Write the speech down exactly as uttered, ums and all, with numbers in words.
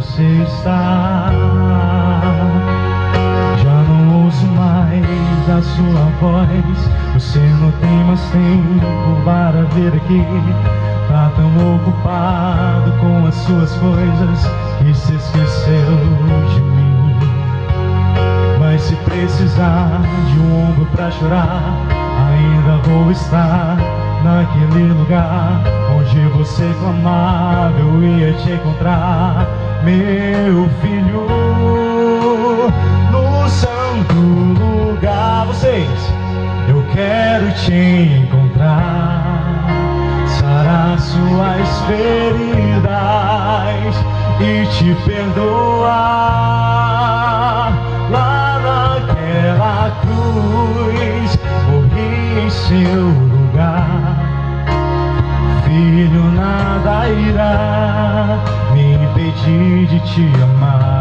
você está. Já não ouço mais a sua voz. Você não tem mais tempo para vir aqui. Tá tão ocupado com as suas coisas que se esqueceu de mim. Mas se precisar de um ombro pra chorar, ainda vou estar naquele lugar onde você clamava, eu ia te encontrar, meu filho. No santo lugar, vocês, eu quero te encontrar, sarar suas feridas e te perdoar. Lá naquela cruz, morri em seu lugar. Filho, nada irá me impedir de te amar.